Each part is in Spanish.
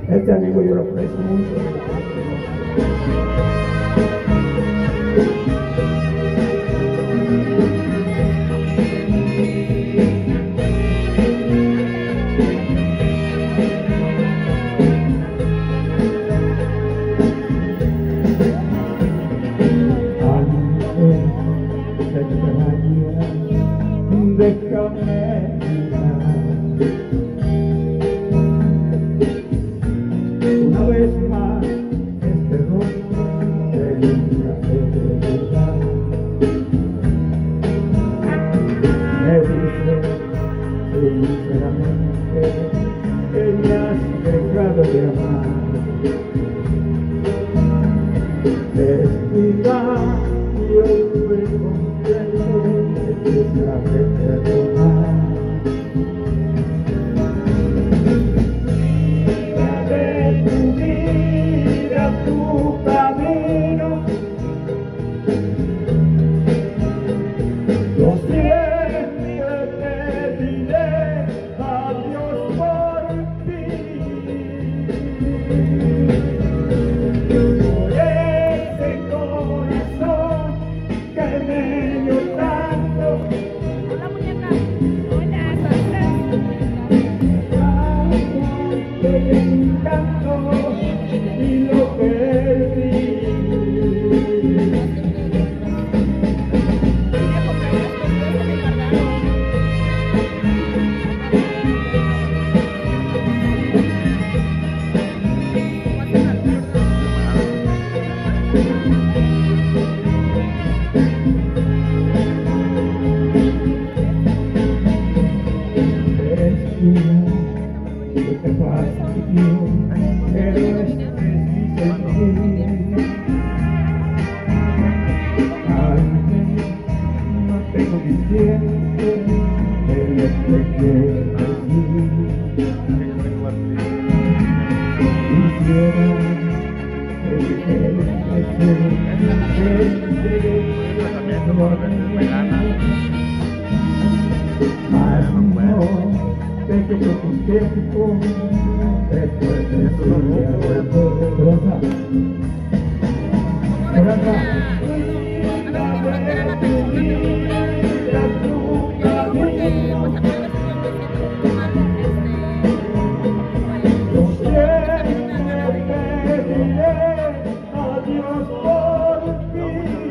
Este amigo yo lo aprecio mucho. Déjame una vez más este rostro que nunca se olvida. Me dice sinceramente que me has dejado de amar. Descuida y yo me comprendo que te sabe perdonar. De tu vida, tu camino, yo siempre te diré adiós por ti. Por ese corazón que me dio tanto. Hola, muñeca. Hola, El encanto y lo perdí. ¿Qué te pasa, tío? Pero este es mi sentir. Antes no tengo mi tiempo de lo que quiero decir. Quisiera que que por un tiempo después de su día adiós por ti.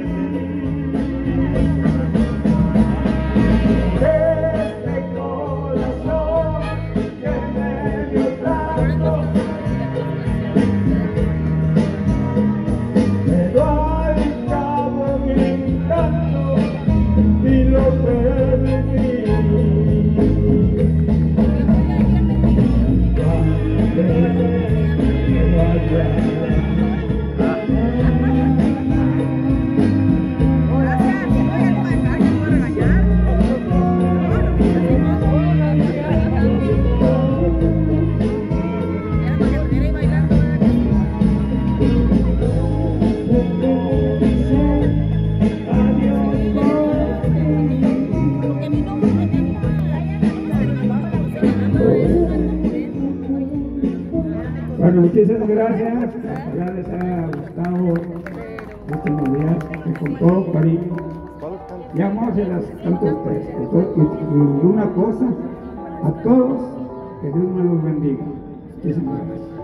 Bueno, muchísimas gracias. Ojalá les haya gustado esta novedad que con todo cariño y amor se las canto a ustedes. Y una cosa, a todos, que Dios me los bendiga. Muchísimas gracias.